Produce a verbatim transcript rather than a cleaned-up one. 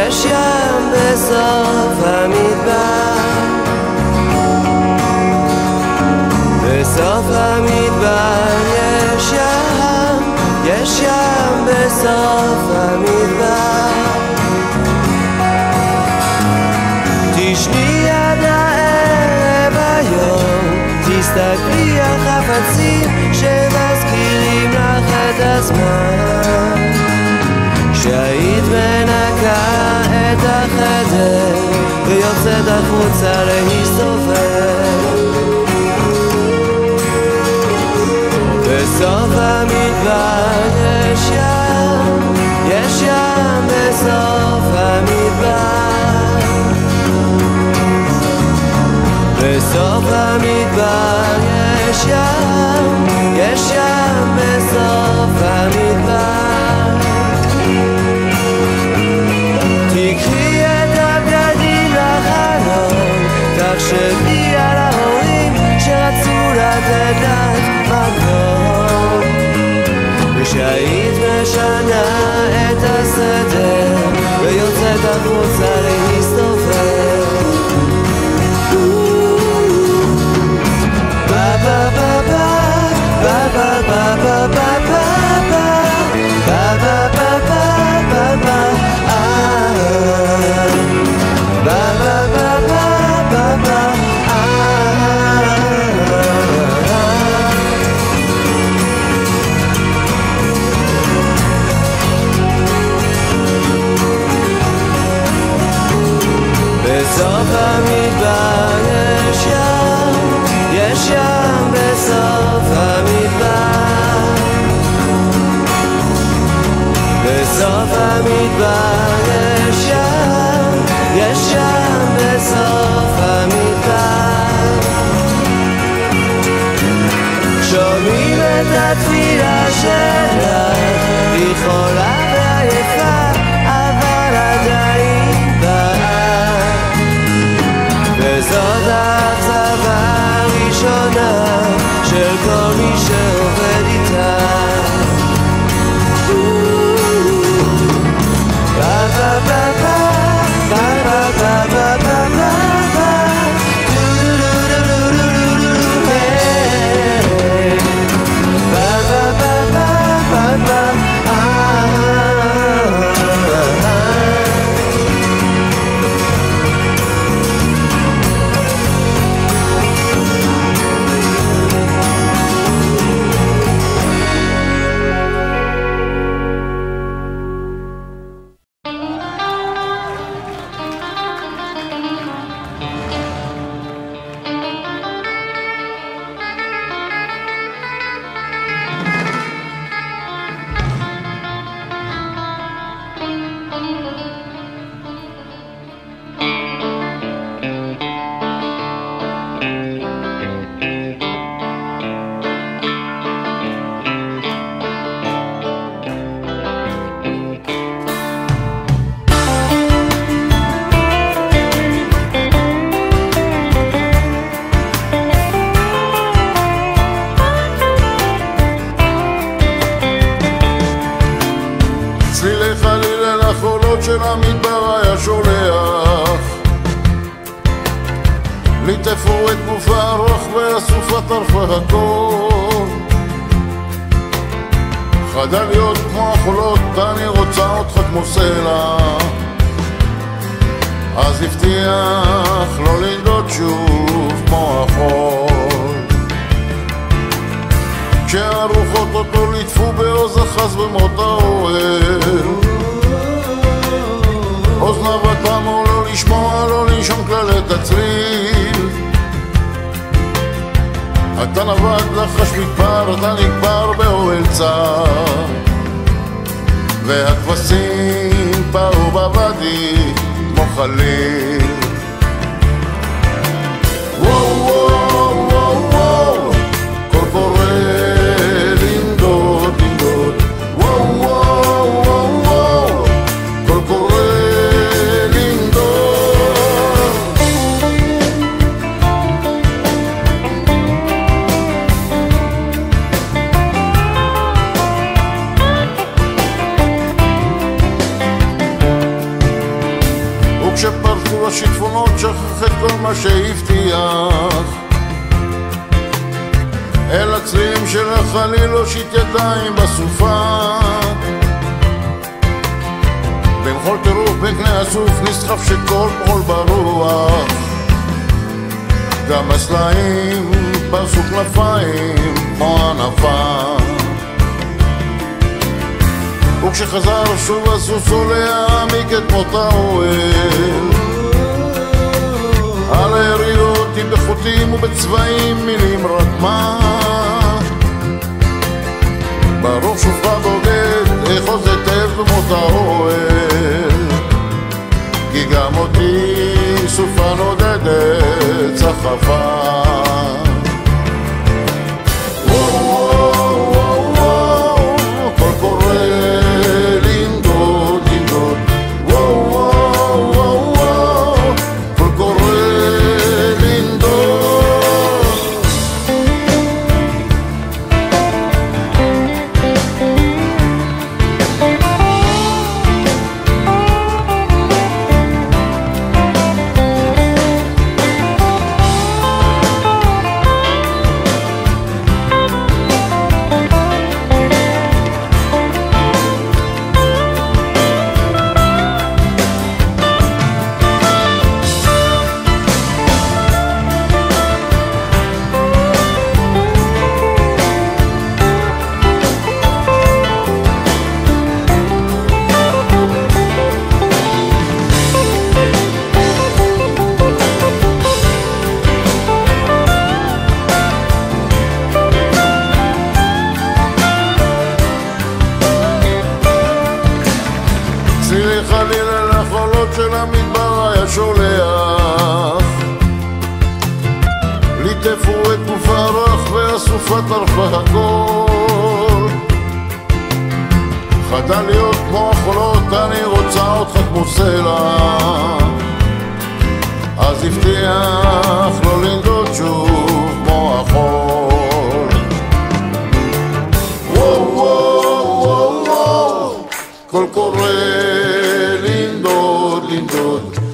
יש ים בסוף המדבר, בסוף המדבר יש ים, יש ים בסוף המדבר. תשני עד הערב היום, תסתכלי על חפצים שמזכירים לך את הזמן, כשהיית מנקה את החדר ויוצאת החוצה להסתובב. בסוף המדבר יש ים, יש ים בסוף המדבר, בסוף המדבר יש ים, יש ים בסוף המדבר. תקחי את הבגדים לחלון, תחשבי על ההורים שרצו לתת לך מקום, ושהיית משנה את הסדר ויוצאת החוצה להסתובב. ba ba ba ba ba ba ba ba ba ba ba ba ba ba ba ba ah ba ba ba ba ba ba ah. בסוף המדבר יש ים, יש ים בסוף המדבר, בסוף המדבר יש ים, יש ים בסוף המדבר. שומעים את התפילה שלך, היא חולה ועייפה אבל עדיין באה, וזאת האכזבה הראשונה של כל מי שעובד איתה. ba ba ba ba ba ba ba ba ba ba ba do do do do do do do hey ba ba ba ba ba ba ah. של המדבר היה שולח, ליטפו את גופה הרוח והסופה טרפה הכל. חדל להיות כמו החולות, אני רוצה אותך כמו סלע, אז הבטיח לא לנדוד שוב כמו החול. כשהרוחות אותו ליטפו בעוז החס במות האוהל, אוזניו התאמו לא לשמוע, לא לישון כלל את הצליל. אתה נבד לחש מדבר, אתה נקבר באוהל צר, והכבשים באו בוואדי כמו חליל. וואו וואו וואו וואו, קול קורא לנדוד לנדוד. וואו וואו וואו וואו, קול קורא בשיטפונות שכח את כל מה שהבטיח, אל הצלילים של החליל הושיט ידיים בסופה, במחול טירוף בקנה הסוף נסחף שכל פחול ברוח, גם הסלעים פרסו כנפיים כמו ענפה. וכשחזר שוב הסוסו להעמיק את מות האוהל, על היריות עם בחוטים ובצבעים מילים רק מה, ברוך שופך בוגד אחוז היטב במות האוהל, כי גם אותי סופה נודדת סחפה. חלילה לחולות של המדבר היה שולח, ליטפו את גוף הרך והסופה טרפה הכל, חדה להיות כמו החולות, אני רוצה אותך כמו סלע, אז הבטיח לא לנדוד שוב כמו החול. וואו וואו וואו וואו, קול קורא לנדוד לנדוד